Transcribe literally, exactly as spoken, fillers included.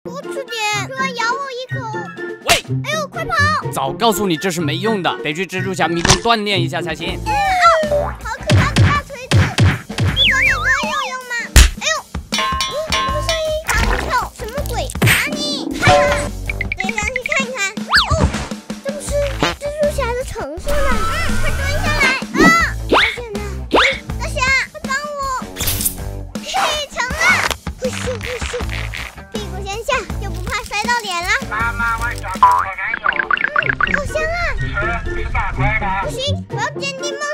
多吃点，就来咬我一口。 喂！ 哎呦，快跑！ 早告诉你这是没用的，得去蜘蛛侠迷宫锻炼一下才行。 嗯啊！好可怕的大锤子！你找那个有用吗？哎呦！嗯，什么声音？打跳！什么鬼？打你！哈哈！得上去看看。哦，这不是蜘蛛侠的城市吗？嗯，快蹲下来！啊！发现了！大侠，快帮我！嘿，成了！嘿咻嘿咻，屁股先下，就不怕摔到脸了。 妈妈，我小时候男友。 嗯，好香啊！ 吃吃大块的。 不行，我要坚定梦